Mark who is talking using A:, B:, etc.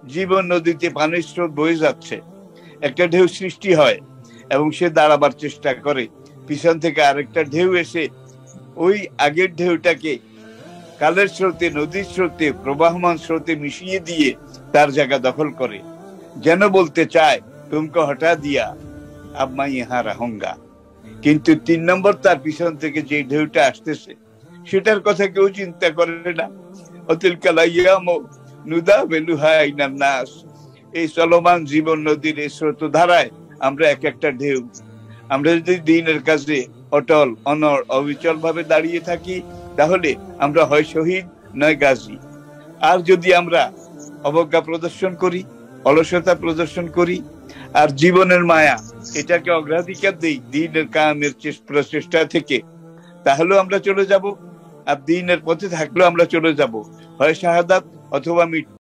A: জীবন নদীতে পানির স্রোত বয়ে যাচ্ছে, একটা ঢেউ সৃষ্টি হয় এবং সে দাঁড়াবার চেষ্টা করে, পিছন থেকে আরেকটা ঢেউ এসে ওই আগের ঢেউটাকে কালের স্রোতে, নদীর স্রোতে, প্রবাহমান স্রোতে মিশিয়ে দিয়ে তার জায়গা দখল করে, যেন বলতে চায় তুমকো হটা দিয়া আব মাই ইহাঁ রাহুঙ্গা। কিন্তু 3 নম্বর তার পিছন থেকে যে ঢেউটা আসতেছে সেটার কথা কেউ চিন্তা করে না। অতিলকাল আইয়ামু নুদাবিলুহা বাইনান নাস। এই চলমান জীবন নদীর এই স্রোত ধারায় আমরা এক একটা ঢেউ। আমরা যদি দ্বীনের কাছে অটল, অনড়, অবিচল ভাবে দাঁড়িয়ে থাকি, তাহলে আমরা হয় শহীদ নয় গাজী। আর যদি আমরা অবজ্ঞা প্রদর্শন করি, অলসতা প্রদর্শন করি, আর জীবনের মায়া এটাকে অগ্রাধিকার দেই দ্বীনের কায়েমের প্রচেষ্টা থেকে, তাহলেও আমরা চলে যাব। আর দ্বীনের পথে থাকলেও আমরা চলে যাব, হয় শাহাদাত অথবা মৃত্যু।